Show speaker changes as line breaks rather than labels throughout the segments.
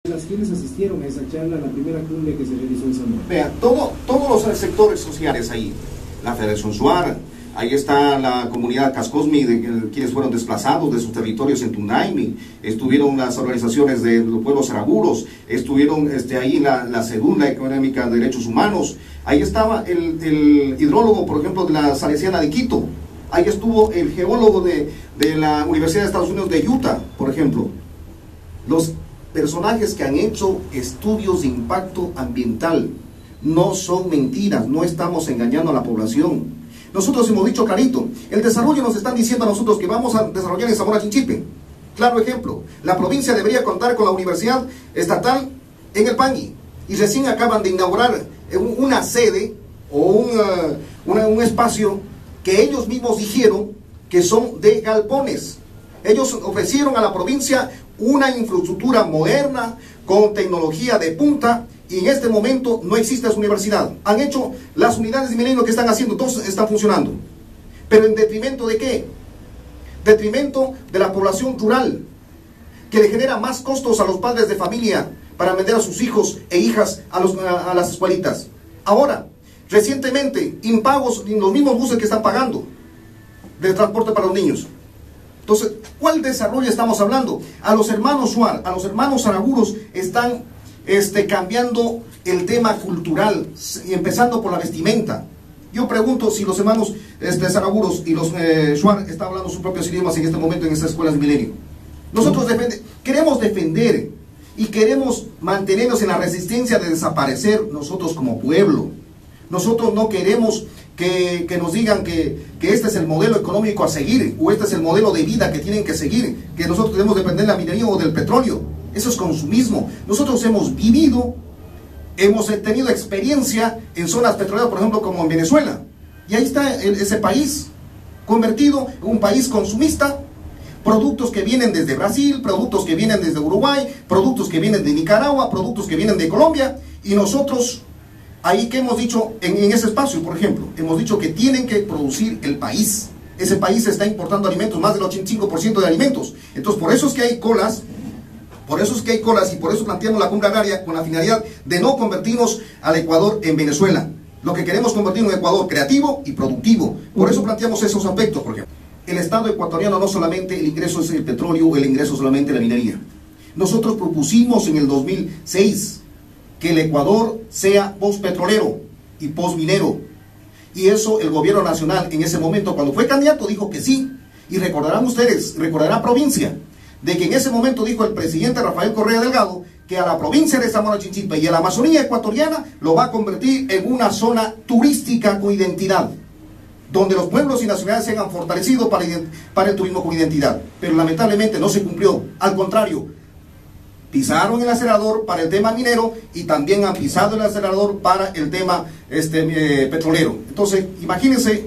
¿Quiénes asistieron a esa charla, a la primera cumbre que se realizó en Zamora?
Vea, todos los sectores sociales ahí, la Federación Shuar, ahí está la comunidad Cascosmi, quienes fueron desplazados de sus territorios en Tundaimi, estuvieron las organizaciones de los pueblos araguros, estuvieron ahí la Cédula Económica de Derechos Humanos, ahí estaba el hidrólogo, por ejemplo, de la Salesiana de Quito, ahí estuvo el geólogo de la Universidad de Estados Unidos de Utah, por ejemplo. Los personajes que han hecho estudios de impacto ambiental no son mentiras, no estamos engañando a la población. Nosotros hemos dicho clarito, el desarrollo nos están diciendo a nosotros que vamos a desarrollar en Zamora Chinchipe. Claro ejemplo, la provincia debería contar con la universidad estatal en el Pangui y recién acaban de inaugurar una sede o un espacio que ellos mismos dijeron que son de galpones. Ellos ofrecieron a la provincia una infraestructura moderna, con tecnología de punta, y en este momento no existe esa universidad. Han hecho las unidades de milenio que están haciendo, todos están funcionando. Pero ¿en detrimento de qué? Detrimento de la población rural, que le genera más costos a los padres de familia para vender a sus hijos e hijas a las escuelitas. Ahora, recientemente, impagos en los mismos buses que están pagando de transporte para los niños. Entonces, ¿cuál desarrollo estamos hablando? A los hermanos Shuar, a los hermanos araguros están cambiando el tema cultural, empezando por la vestimenta. Yo pregunto si los hermanos araguros y los Shuar están hablando sus propios idiomas en este momento en estas escuelas de milenio. Nosotros queremos defender y queremos mantenernos en la resistencia de desaparecer nosotros como pueblo. Nosotros no queremos que nos digan que este es el modelo económico a seguir, o este es el modelo de vida que tienen que seguir, que nosotros debemos depender de la minería o del petróleo. Eso es consumismo. Nosotros hemos vivido, hemos tenido experiencia en zonas petroleras, por ejemplo, como en Venezuela. Y ahí está ese país, convertido en un país consumista. Productos que vienen desde Brasil, productos que vienen desde Uruguay, productos que vienen de Nicaragua, productos que vienen de Colombia, y nosotros... Ahí que hemos dicho, en ese espacio, por ejemplo, hemos dicho que tienen que producir el país. Ese país está importando alimentos, más del 85% de alimentos. Entonces, por eso es que hay colas, y por eso planteamos la cumbre agraria con la finalidad de no convertirnos al Ecuador en Venezuela. Lo que queremos convertir en un Ecuador creativo y productivo. Por eso planteamos esos aspectos, por ejemplo. El Estado ecuatoriano no solamente el ingreso es el petróleo o el ingreso solamente la minería. Nosotros propusimos en el 2006 que el Ecuador sea postpetrolero y postminero. Y eso el gobierno nacional en ese momento, cuando fue candidato, dijo que sí. Y recordarán ustedes, recordará provincia, de que en ese momento dijo el presidente Rafael Correa Delgado que a la provincia de Zamora Chinchipe y a la Amazonía ecuatoriana lo va a convertir en una zona turística con identidad, donde los pueblos y nacionalidades se han fortalecido para el turismo con identidad. Pero lamentablemente no se cumplió. Al contrario, pisaron el acelerador para el tema minero y también han pisado el acelerador para el tema petrolero. Entonces, imagínense,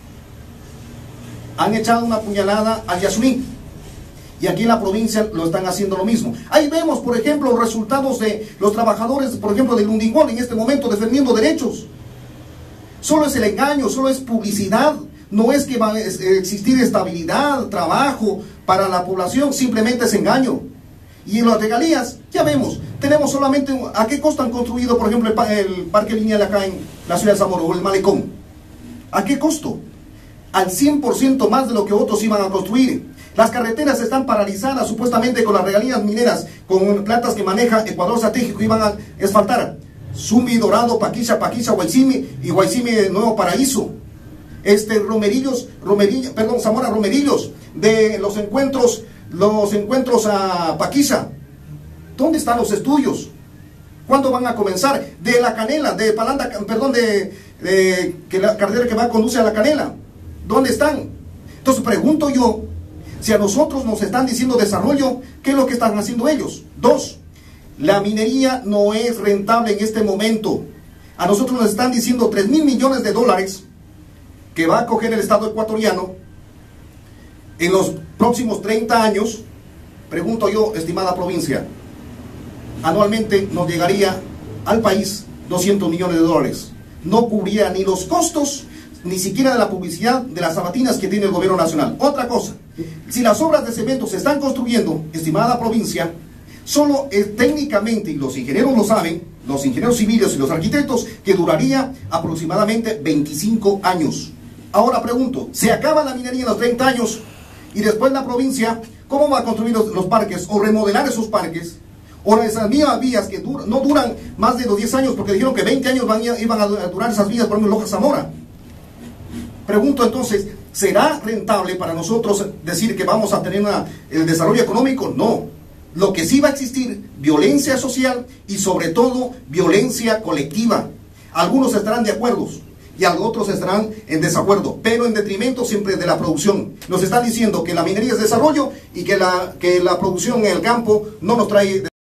han echado una puñalada al Yasuní y aquí en la provincia lo están haciendo lo mismo. Ahí vemos, por ejemplo, los resultados de los trabajadores, por ejemplo, de Lundingol en este momento defendiendo derechos. Solo es el engaño, solo es publicidad. No es que va a existir estabilidad, trabajo para la población, simplemente es engaño. Y en las regalías, ya vemos, tenemos solamente, ¿a qué costo han construido, por ejemplo, el parque lineal acá en la ciudad de Zamora o el malecón? ¿A qué costo? Al 100% más de lo que otros iban a construir. Las carreteras están paralizadas supuestamente con las regalías mineras, con plantas que maneja Ecuador Estratégico, iban a asfaltar Sumi, Dorado, Paquicha, Guaycimi y Guaycimi de Nuevo Paraíso. Zamora Romerillos, de los encuentros a Paquiza. ¿Dónde están los estudios? ¿Cuándo van a comenzar? De La Canela, de Palanda, perdón, que la carretera que va a conduce a La Canela. ¿Dónde están? Entonces pregunto yo, si a nosotros nos están diciendo desarrollo, ¿qué es lo que están haciendo ellos? Dos, la minería no es rentable en este momento. A nosotros nos están diciendo 3.000 millones de dólares que va a coger el Estado ecuatoriano en los próximos 30 años. Pregunto yo, estimada provincia, anualmente nos llegaría al país 200 millones de dólares. No cubría ni los costos, ni siquiera de la publicidad de las sabatinas que tiene el gobierno nacional. Otra cosa, si las obras de cemento se están construyendo, estimada provincia, Solo técnicamente, y los ingenieros lo saben, los ingenieros civiles y los arquitectos, que duraría aproximadamente 25 años. Ahora pregunto, ¿se acaba la minería en los 30 años? Y después la provincia, ¿cómo va a construir los parques o remodelar esos parques? O esas mismas vías que no duran más de los 10 años, porque dijeron que 20 años iban a durar esas vías, por ejemplo, Loja Zamora. Pregunto entonces, ¿será rentable para nosotros decir que vamos a tener el desarrollo económico? No. Lo que sí va a existir, violencia social y sobre todo violencia colectiva. Algunos estarán de acuerdo y otros estarán en desacuerdo, pero en detrimento siempre de la producción. Nos están diciendo que la minería es desarrollo y que la producción en el campo no nos trae